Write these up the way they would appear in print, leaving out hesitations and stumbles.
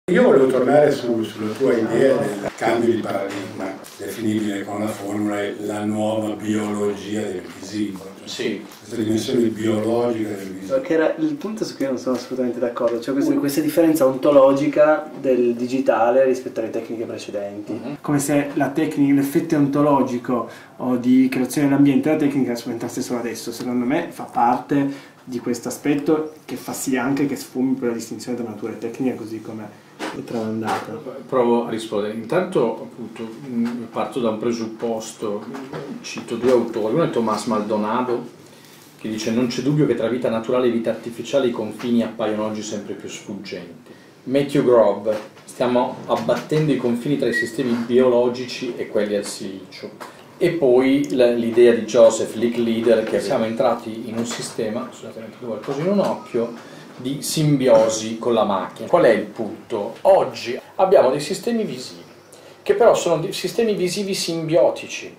Io volevo tornare sulla tua idea del cambio di paradigma, definibile con la formula la nuova biologia del visibile. Sì. Questa dimensione biologica del visibile. Che era il punto su cui non sono assolutamente d'accordo, cioè questa differenza ontologica del digitale rispetto alle tecniche precedenti. Come se la tecnica, l'effetto ontologico o di creazione dell'ambiente della tecnica subentrasse solo adesso. Secondo me fa parte di questo aspetto che fa sì anche che sfumi per la distinzione tra natura e tecnica così come è tramandata. Provo a rispondere. Intanto appunto parto da un presupposto, cito due autori, uno è Tomás Maldonado che dice: non c'è dubbio che tra vita naturale e vita artificiale i confini appaiono oggi sempre più sfuggenti. Matthew Grob: stiamo abbattendo i confini tra i sistemi biologici e quelli al silicio. E poi l'idea di Joseph Licklider che siamo entrati in un sistema, scusate, ho messo qualcosa in un occhio, di simbiosi con la macchina. Qual è il punto? Oggi abbiamo dei sistemi visivi, che però sono dei sistemi visivi simbiotici,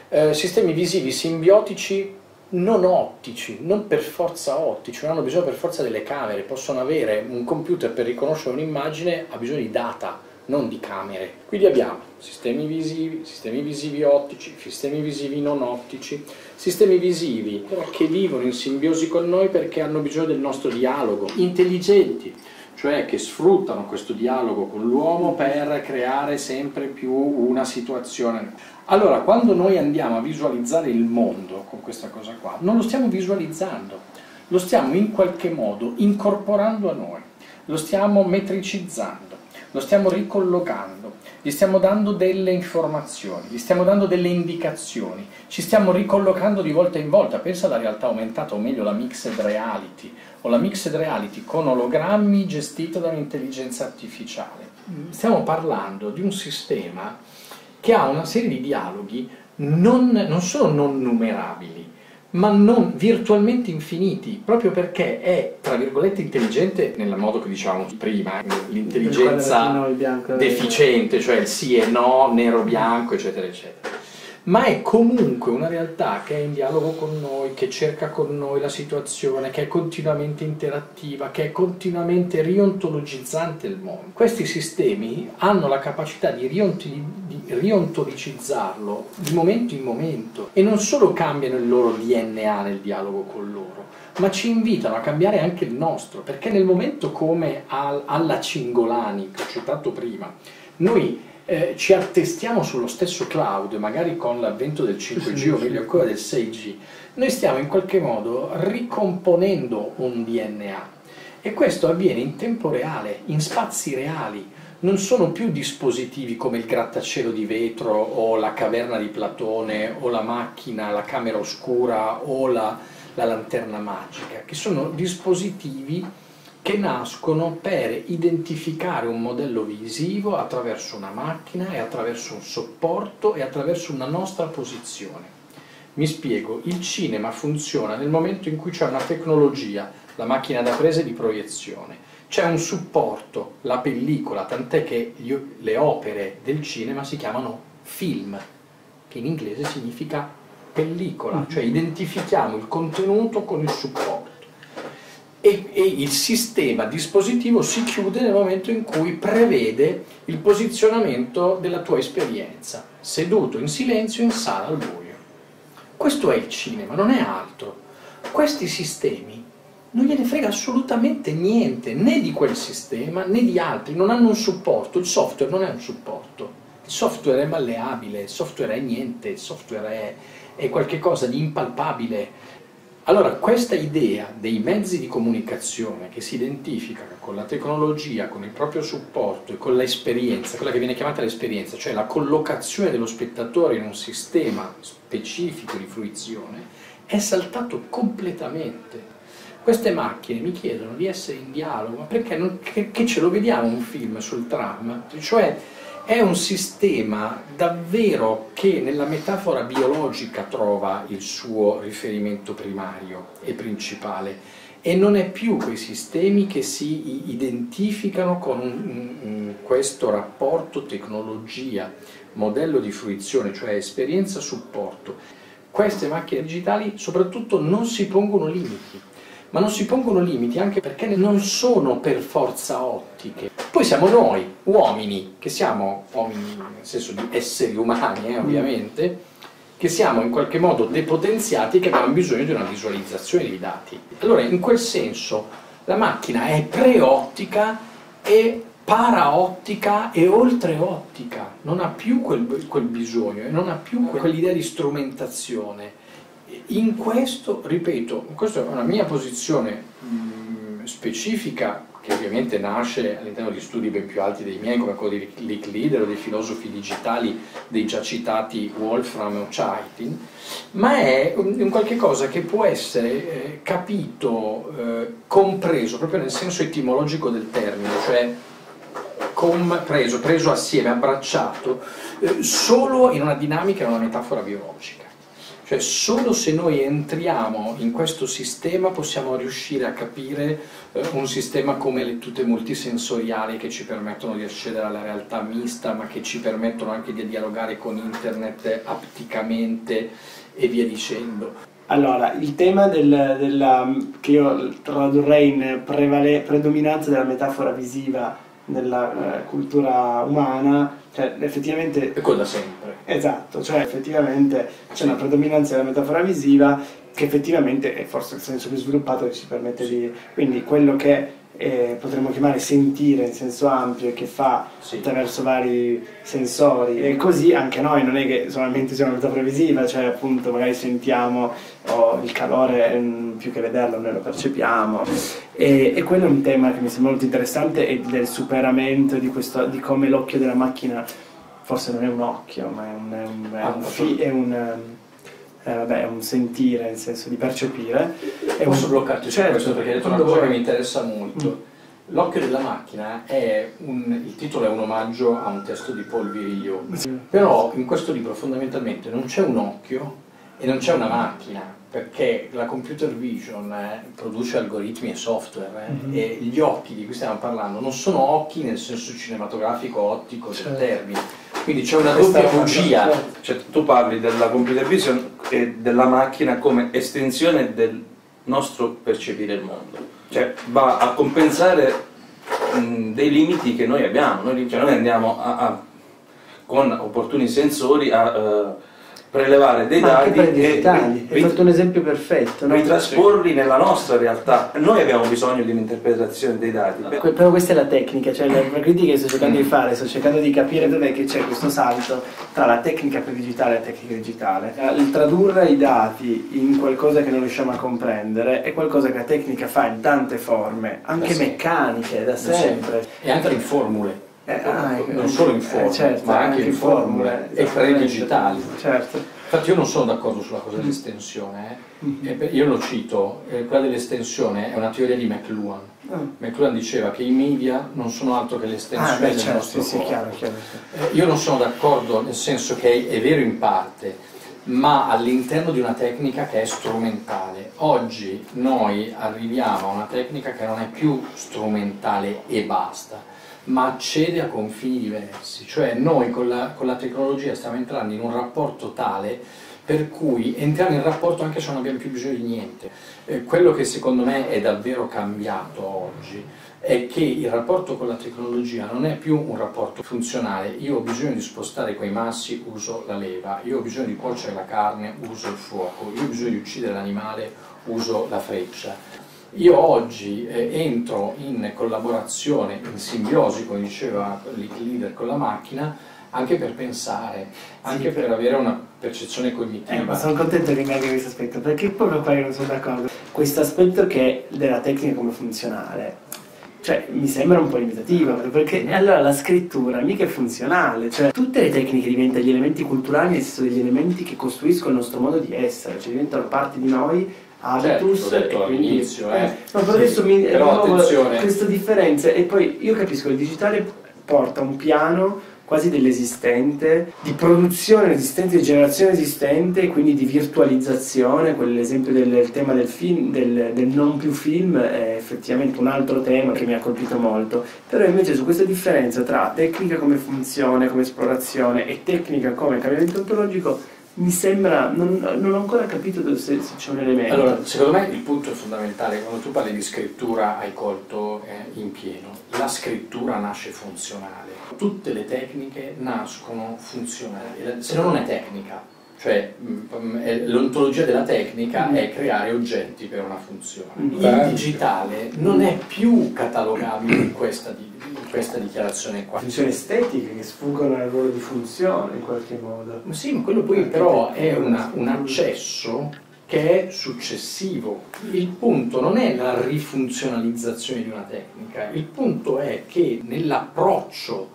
non ottici, non per forza ottici, non hanno bisogno per forza delle camere, possono avere un computer per riconoscere un'immagine, ha bisogno di data, non di camere. Quindi abbiamo sistemi visivi ottici, sistemi visivi non ottici, sistemi visivi che vivono in simbiosi con noi perché hanno bisogno del nostro dialogo, intelligenti, cioè che sfruttano questo dialogo con l'uomo per creare sempre più una situazione. Allora, quando noi andiamo a visualizzare il mondo con questa cosa qua, non lo stiamo visualizzando, lo stiamo in qualche modo incorporando a noi, lo stiamo metricizzando, lo stiamo ricollocando, gli stiamo dando delle informazioni, gli stiamo dando delle indicazioni, ci stiamo ricollocando di volta in volta. Pensa alla realtà aumentata, o meglio la mixed reality, o la mixed reality con ologrammi gestito da un'intelligenza artificiale. Stiamo parlando di un sistema che ha una serie di dialoghi non solo non numerabili, ma non virtualmente infiniti, proprio perché è, tra virgolette, intelligente nel modo che dicevamo prima, l'intelligenza deficiente, cioè il sì e no, nero-bianco, eccetera, eccetera. Ma è comunque una realtà che è in dialogo con noi, che cerca con noi la situazione, che è continuamente interattiva, che è continuamente riontologizzante il mondo. Questi sistemi hanno la capacità di riontolicizzarlo di momento in momento e non solo cambiano il loro DNA nel dialogo con loro, ma ci invitano a cambiare anche il nostro, perché nel momento come alla Cingolani, che ho citato prima, noi ci attestiamo sullo stesso cloud, magari con l'avvento del 5G o meglio ancora del 6G, noi stiamo in qualche modo ricomponendo un DNA e questo avviene in tempo reale, in spazi reali, non sono più dispositivi come il grattacielo di vetro o la caverna di Platone o la macchina, la camera oscura o la lanterna magica, che sono dispositivi che nascono per identificare un modello visivo attraverso una macchina e attraverso un supporto e attraverso una nostra posizione. Mi spiego, il cinema funziona nel momento in cui c'è una tecnologia, la macchina da presa e di proiezione, c'è un supporto, la pellicola, tant'è che le opere del cinema si chiamano film, che in inglese significa pellicola, cioè identifichiamo il contenuto con il supporto. E il sistema dispositivo si chiude nel momento in cui prevede il posizionamento della tua esperienza, seduto in silenzio in sala al buio. Questo è il cinema, non è altro. Questi sistemi non gliene frega assolutamente niente, né di quel sistema né di altri, non hanno un supporto, il software non è un supporto, il software è malleabile, il software è niente, il software è qualcosa di impalpabile. Allora, questa idea dei mezzi di comunicazione che si identifica con la tecnologia, con il proprio supporto e con l'esperienza, quella che viene chiamata l'esperienza, cioè la collocazione dello spettatore in un sistema specifico di fruizione, è saltato completamente. Queste macchine mi chiedono di essere in dialogo, ma perché che ce lo vediamo un film sul tram? Cioè, è un sistema davvero che nella metafora biologica trova il suo riferimento primario e principale e non è più quei sistemi che si identificano con questo rapporto tecnologia, modello di fruizione, cioè esperienza supporto. Queste macchine digitali soprattutto non si pongono limiti, ma non si pongono limiti anche perché non sono per forza ottiche. Poi siamo noi, uomini, che siamo uomini nel senso di esseri umani, ovviamente, che siamo in qualche modo depotenziati, che abbiamo bisogno di una visualizzazione dei dati. Allora, in quel senso, la macchina è preottica e paraottica e oltreottica, non ha più quel bisogno e non ha più quell'idea di strumentazione. In questo, ripeto, questa è una mia posizione specifica, che ovviamente nasce all'interno di studi ben più alti dei miei, come quello di Lick Leader o dei filosofi digitali dei già citati Wolfram o Chaitin, ma è un qualche cosa che può essere capito, compreso proprio nel senso etimologico del termine, cioè preso assieme, abbracciato, solo in una dinamica, in una metafora biologica. Cioè solo se noi entriamo in questo sistema possiamo riuscire a capire un sistema come le tute multisensoriali che ci permettono di accedere alla realtà mista, ma che ci permettono anche di dialogare con internet apticamente e via dicendo. Allora, il tema che io tradurrei in predominanza della metafora visiva nella cultura umana, cioè effettivamente è quello da sempre. Esatto, cioè effettivamente c'è una predominanza della metafora visiva che effettivamente è forse il senso più sviluppato che ci permette di... Quindi quello che potremmo chiamare sentire in senso ampio e che fa attraverso vari sensori, e così anche noi non è che solamente sia una metafora visiva, cioè appunto magari sentiamo il calore, più che vederlo noi lo percepiamo, e quello è un tema che mi sembra molto interessante, e del superamento di come l'occhio della macchina forse non è un occhio, ma è un sentire, nel senso di percepire. Posso bloccarti su questo perché hai detto una cosa che mi interessa molto. L'occhio della macchina il titolo è un omaggio a un testo di Paul Virilio, però in questo libro fondamentalmente non c'è un occhio e non c'è una macchina, perché la computer vision produce algoritmi e software, e gli occhi di cui stiamo parlando non sono occhi nel senso cinematografico ottico del termine. Quindi c'è una doppia bugia. Cioè, tu parli della computer vision e della macchina come estensione del nostro percepire il mondo, cioè va a compensare dei limiti che noi abbiamo. Noi andiamo con opportuni sensori a prelevare dei dati e hai fatto un esempio perfetto, no? Ritrasporli nella nostra realtà. Noi abbiamo bisogno di un'interpretazione dei dati. Però questa è la tecnica, cioè la critica che sto cercando di fare, sto cercando di capire dov'è che c'è questo salto tra la tecnica predigitale e la tecnica digitale. Il tradurre i dati in qualcosa che non riusciamo a comprendere è qualcosa che la tecnica fa in tante forme, anche meccaniche, da sempre. E anche in formule. Non solo in formule, certo, ma anche in formule e pre-digitali. Certo. Infatti io non sono d'accordo sulla cosa dell'estensione, io lo cito, quella dell'estensione è una teoria di McLuhan. McLuhan diceva che i media non sono altro che l'estensione del nostro corpo. Chiaro. Io non sono d'accordo, nel senso che è vero in parte, ma all'interno di una tecnica che è strumentale. Oggi noi arriviamo a una tecnica che non è più strumentale e basta, ma accede a confini diversi, cioè noi con la tecnologia stiamo entrando in un rapporto tale per cui entriamo in rapporto anche se non abbiamo più bisogno di niente. Quello che secondo me è davvero cambiato oggi è che il rapporto con la tecnologia non è più un rapporto funzionale. Io ho bisogno di spostare quei massi, uso la leva; io ho bisogno di cuocere la carne, uso il fuoco; io ho bisogno di uccidere l'animale, uso la freccia. Io oggi entro in collaborazione, in simbiosi, come diceva il leader, con la macchina, anche per pensare, anche per avere una percezione cognitiva. Ma sono contento che mi abbia questo aspetto, perché proprio qua io non sono d'accordo. Questo aspetto che è della tecnica come funzionale, cioè mi sembra un po' limitativo, perché allora la scrittura mica è funzionale, cioè tutte le tecniche diventano gli elementi culturali, nel senso degli elementi che costruiscono il nostro modo di essere, cioè diventano parte di noi, habitus, certo, l'ho detto all'inizio, no, però adesso però attenzione, questa differenza, e poi io capisco che il digitale porta un piano quasi dell'esistente, di produzione esistente, di generazione esistente, e quindi di virtualizzazione. Quell'esempio del tema del film, del non più film, è effettivamente un altro tema che mi ha colpito molto. Però invece su questa differenza tra tecnica come funzione, come esplorazione, e tecnica come cambiamento ontologico mi sembra, non ho ancora capito se c'è un elemento. Allora, secondo me il punto è fondamentale, quando tu parli di scrittura hai colto in pieno, la scrittura nasce funzionale, tutte le tecniche nascono funzionali, se no non è tecnica. Cioè l'ontologia della tecnica è creare oggetti per una funzione. Il digitale non è più catalogabile in questa dichiarazione qua. Funzioni estetiche che sfuggono al ruolo di funzione in qualche modo. Sì, ma quello poi però è un accesso che è successivo. Il punto non è la rifunzionalizzazione di una tecnica, il punto è che nell'approccio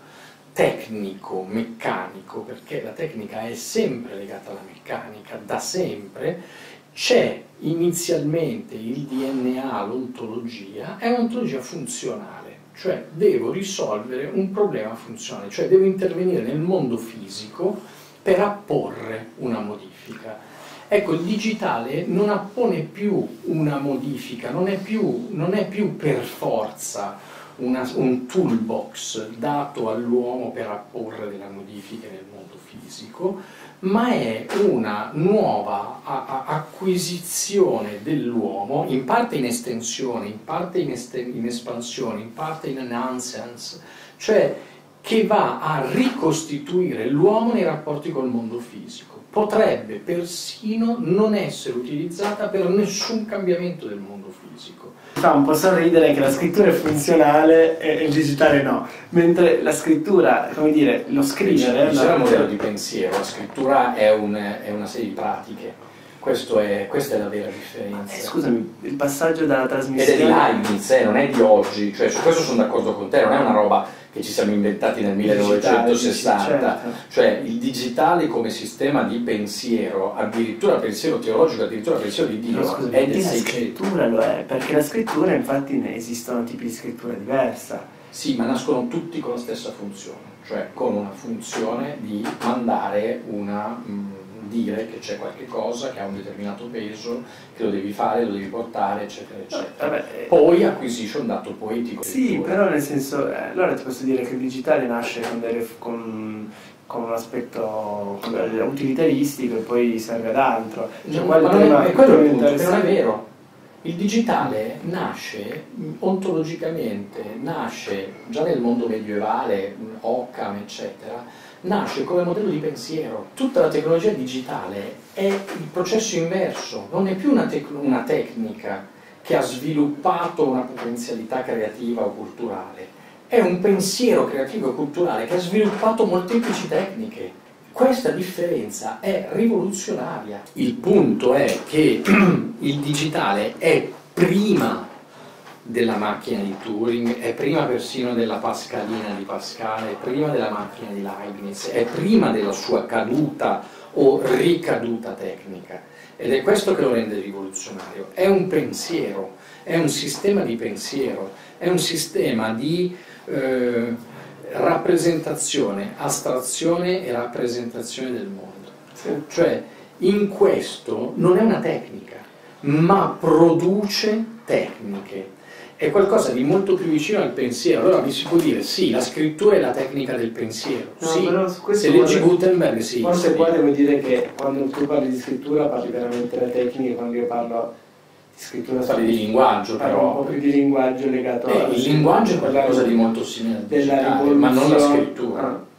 tecnico, meccanico, perché la tecnica è sempre legata alla meccanica, da sempre, c'è inizialmente il DNA, l'ontologia, è un'ontologia funzionale, cioè devo risolvere un problema funzionale, cioè devo intervenire nel mondo fisico per apporre una modifica. Ecco, il digitale non appone più una modifica, non è più per forza un toolbox dato all'uomo per apporre delle modifiche nel mondo fisico, ma è una nuova acquisizione dell'uomo, in parte in estensione, in parte in espansione, in parte in enhancement, cioè che va a ricostituire l'uomo nei rapporti col mondo fisico. Potrebbe persino non essere utilizzata per nessun cambiamento del mondo fisico. Fa un po' sorridere che la scrittura è funzionale e il digitale no, mentre la scrittura, come dire, lo scrivere... C'è un modello di pensiero, la scrittura è una serie di pratiche, questa è la vera differenza. Scusami, il passaggio dalla trasmissione... Ed è di Leibniz, non è di oggi, cioè su questo sono d'accordo con te, non è una roba che ci siamo inventati nel 1960, certo. Cioè il digitale come sistema di pensiero, addirittura pensiero teologico, addirittura pensiero di Dio, scusami, è del la 600. scrittura lo è, perché la scrittura infatti ne esistono tipi di scrittura diversa. Sì, ma nascono tutti con la stessa funzione, cioè con una funzione di mandare dire che c'è qualche cosa che ha un determinato peso, che lo devi fare, lo devi portare, eccetera, eccetera. Poi acquisisce un dato poetico. Sì, però nel senso, allora ti posso dire che il digitale nasce con un aspetto utilitaristico e poi serve ad altro. Cioè, ma non è quello il punto, che non è vero. Il digitale nasce ontologicamente, nasce già nel mondo medievale, Occam, eccetera, nasce come modello di pensiero. Tutta la tecnologia digitale è il processo inverso, non è più una tecnica che ha sviluppato una potenzialità creativa o culturale, è un pensiero creativo e culturale che ha sviluppato molteplici tecniche. Questa differenza è rivoluzionaria. Il punto è che il digitale è prima della macchina di Turing, è prima persino della Pascalina di Pascal, è prima della macchina di Leibniz, è prima della sua caduta o ricaduta tecnica, ed è questo che lo rende rivoluzionario. È un pensiero, è un sistema di pensiero, è un sistema di rappresentazione, astrazione e rappresentazione del mondo. Sì. Cioè, in questo non è una tecnica, ma produce tecniche. È qualcosa di molto più vicino al pensiero. Allora mi si può dire, sì, la scrittura è la tecnica del pensiero. No, sì, però su questo se leggi Gutenberg, sì. Forse sì. qua devo dire che quando tu parli di scrittura parli veramente della tecnica, quando io parlo di scrittura Parli di linguaggio, parlo però. un po' più di linguaggio legato Il linguaggio è qualcosa di molto simile al digitale, ma non la scrittura.